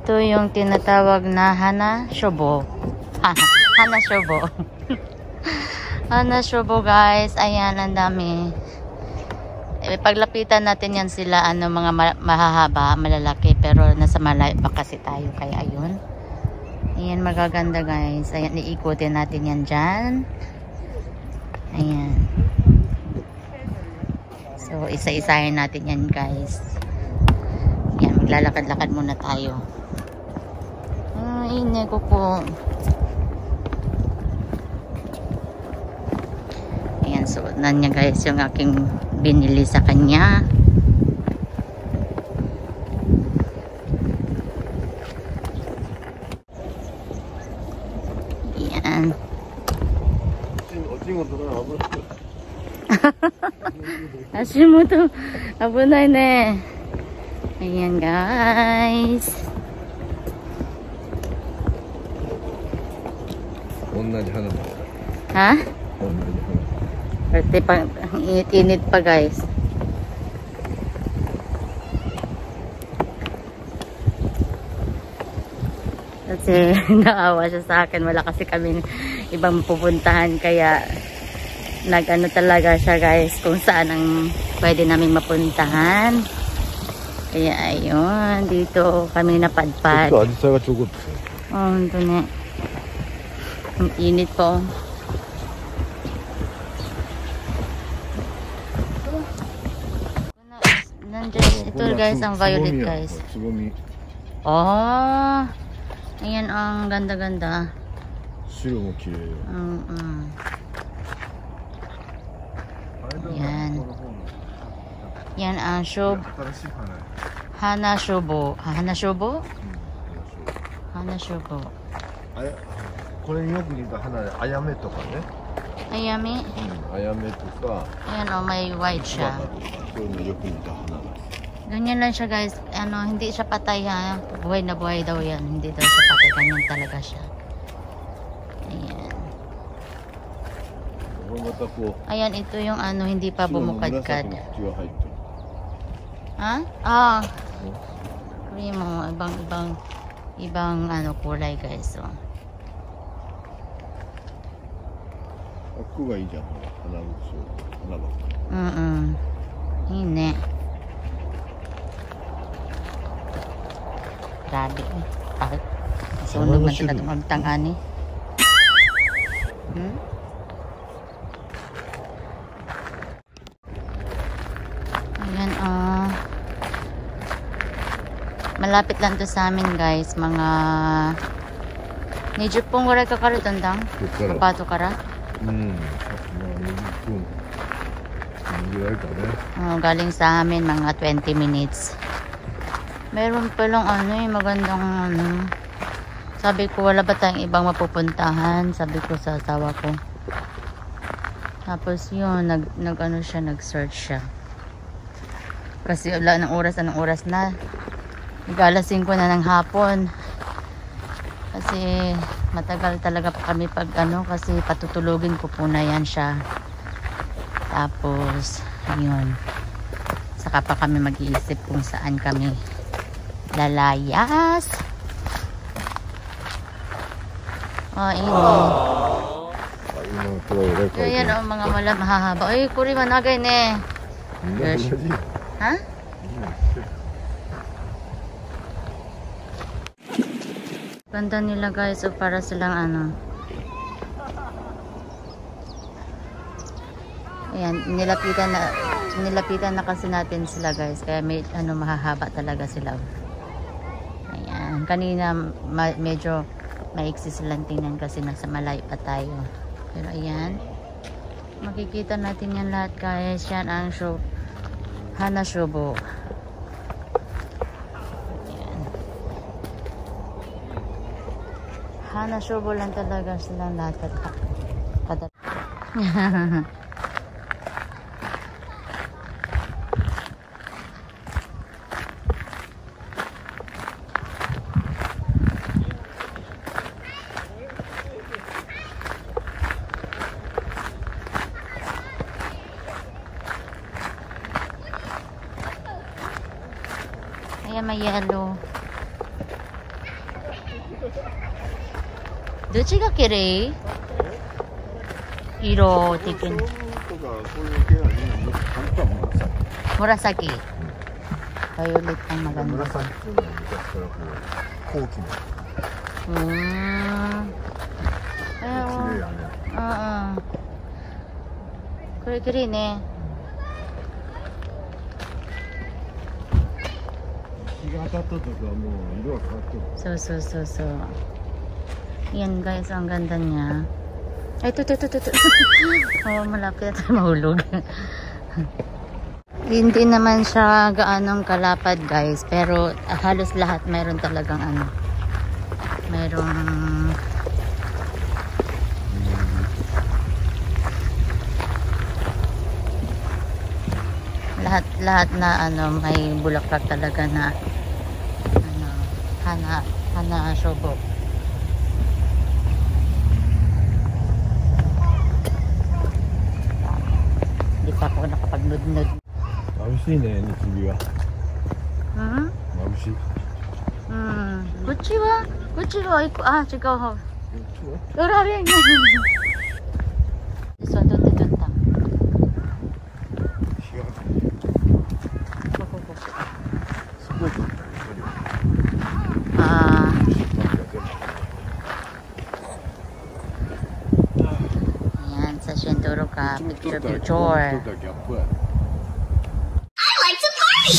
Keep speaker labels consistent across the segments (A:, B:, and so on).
A: Ito yung tinatawag na hana shoubu. Hana shoubu. Hana shoubu guys. Ayan, ang dami. Paglapitan natin yan sila, mga mahahaba, malalaki. Pero nasa malayo pa kasi tayo. Kaya ayun. Ayan, magaganda guys. Ayan, iikutin natin yan dyan. Ayan. So, isa-isahin natin yan guys. Ayan, maglalakad-lakad muna tayo. Ini ko po. Ayan, suotan niya guys yung aking binili sa kanya. Ayan. Hashimoto, abunay ne. Ayan guys. Ha? Pati pang init pa guys. Kasi naawa siya sa akin. Wala kasi kami ibang pupuntahan. Kaya nag-ano talaga siya guys kung saan ang pwede namin mapuntahan. Kaya ayun. Dito kami napadpad.
B: ito
A: na. Ang init po. Ito guys ang violet guys. Oh, ayan ang ganda-ganda. Yan. Yan ang shoubu. Hana shoubu. Hana shoubu? Hana shoubu.
B: これによく似た花であやめとかね。
A: Ayami?
B: あやめとか。
A: Ayan o, may white siya.
B: そういうのよく似た花が。
A: Ganyan lang siya guys. Hindi siya patay ha. Buhay na buhay daw yan. Hindi daw siya patay. Ganyan talaga siya. Ayan. Ayan, ito yung hindi pa bumukadkad. Ha? Ah. Cream mo. Ibang kulay guys. So.
B: ここがいいじゃん。花ばっかり。
A: いいね。Grabe. Bakit? Sunog na sila magtangani. Ayan malapit lang to sa amin guys. Mga 20分ぐらいかかるとんだん。アパートから。galing sa amin mga 20 minutes. Meron palang magandang sabi ko wala ba tayong ibang mapupuntahan, sabi ko sa asawa ko. Tapos yun nag-search siya kasi wala ng oras, anong oras na, alas 5 na ng hapon kasi matagal talaga pa kami pag kasi patutulugin ko po na yan siya. Tapos yun, saka pa kami mag-iisip kung saan kami lalayas. Ini yan ang mga mahahaba. Ay, kuri managay ne. Ha? Ganda nila guys. So para silang ayan, nilapitan na kasi natin sila guys. Kaya may mahahaba talaga sila. Ayan, kanina medyo maiksi silang tingnan kasi nasa malayo pa tayo. Pero ayan, makikita natin yan lahat guys. Yan ang hana shoubu. Ayan. Hana shoubu lang talaga silang lahat. Ayan, may yellow. どっちが綺麗？色的に。紫。バイオレットmaganda.
B: 紫っていうのは昔からこう後期の。綺麗やね。
A: これ綺麗ね。
B: 日が当たった時はもう色が変わってる。
A: そう。Yan guys, ang ganda niya. Ay, ito. Oh, malapit na tayo mahulog. Hindi naman siya gaanong kalapad guys, pero halos lahat mayroon talagang ano. Mayroong lahat na ano, may bulaklak talaga na ano, hana shoubu. Hindi pa ako nakapagnudnud.
B: Mabushi ne, nichibi wa. Mabushi.
A: こっちは違う方。Grabe. So, doon ta. Ayan, sa Shinturo ka, picture.
C: I like to party!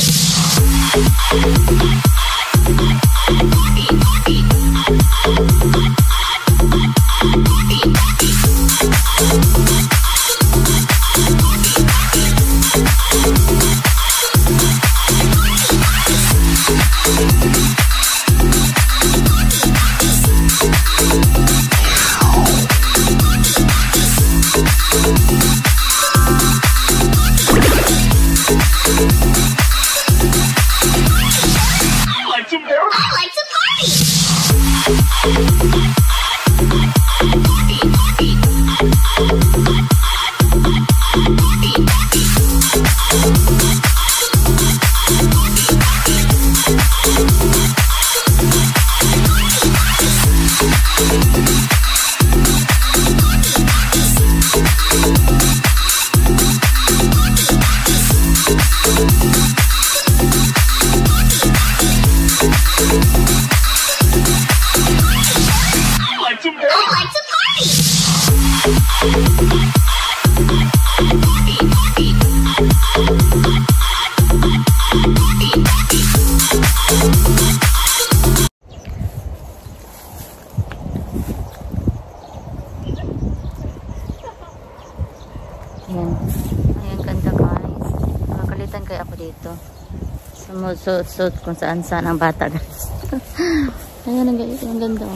A: Ayan, ganda guys. Makakalitan kayo ako dito. Sumusot kung saan ang bata guys. Ayan, ang ganda.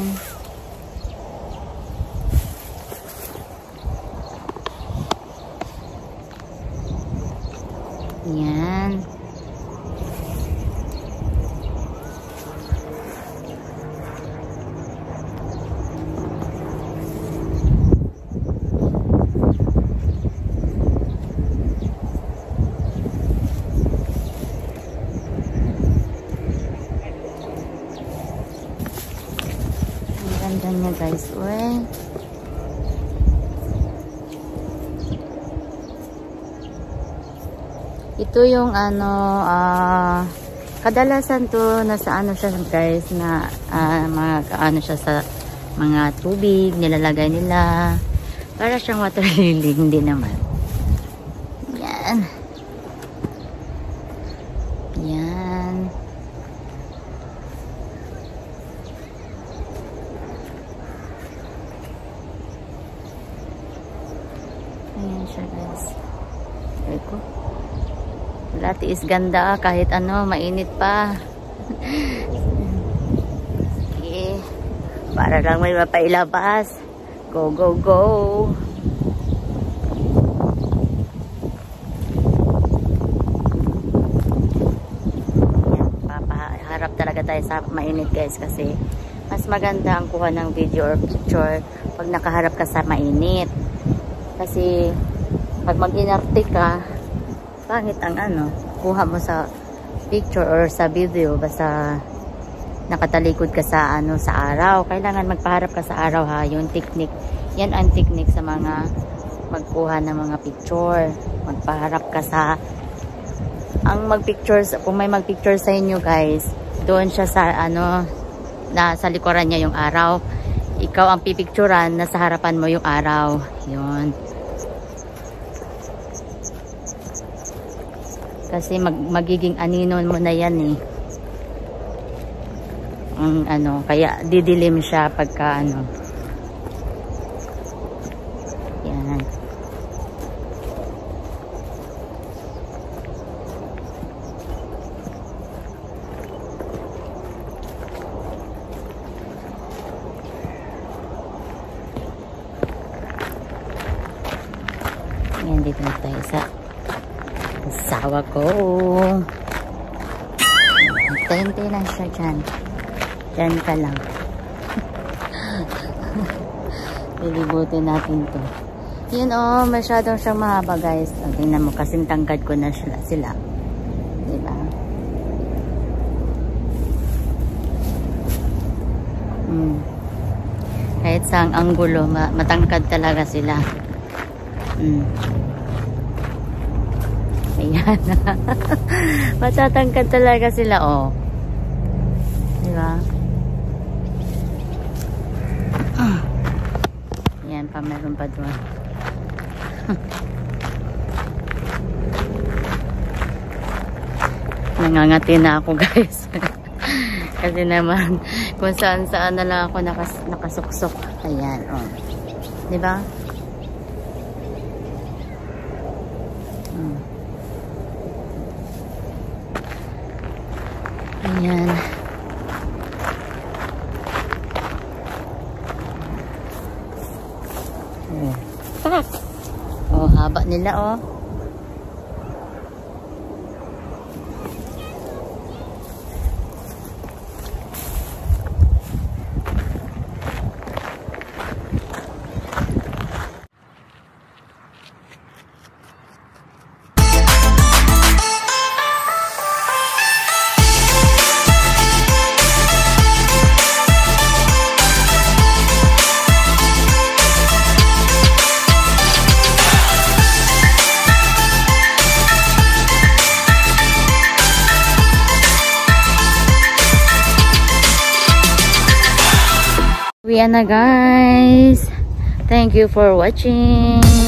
A: Ayan. Ganda niya guys. Uy. Ito yung ano, kadalasan to nasa ano siya guys, na ano siya sa mga tubig, nilalagay nila. Para siyang water lily, hindi naman. Yan. Yan. Ayan siya guys. Eko. Lati is ganda kahit ano, mainit pa. Sige. Para lang may mapailabas. Go, go, go. Yan, papaharap talaga tayo sa mainit guys kasi mas maganda ang kuha ng video or picture pag nakaharap ka sa mainit. Kasi pag mag-inarte ka, pangit ang ano, kuha mo sa picture or sa video, basta nakatalikod ka sa sa araw. Kailangan magpaharap ka sa araw ha. Yung technique. Yan ang technique sa mga magkuha ng mga picture. Magpaharap ka sa kung may magpicture sa inyo guys, doon siya sa sa likuran niya yung araw. Ikaw ang pipicturan, nasa harapan mo yung araw. Yun. Kasi magiging anino mo na yan eh. Kaya didilim siya pagka Yan. Yan, dito na tayo sa asawa ko. Hintay lang siya dyan. Dyan ka lang. Lilibutin natin to. Yun masyadong siyang mahaba guys. Tingnan mo, kasing tangkad ko na sila. Diba? Kahit sa anggulo, matangkad talaga sila. Ayan. Matatangkad talaga sila, diba? Ayan pa, meron pa doon. Nangangati na ako guys. Kasi naman, kung saan na lang ako nakasuksok. Ayan, diba? Ayan. Haba nila Uwi na guys. Thank you for watching.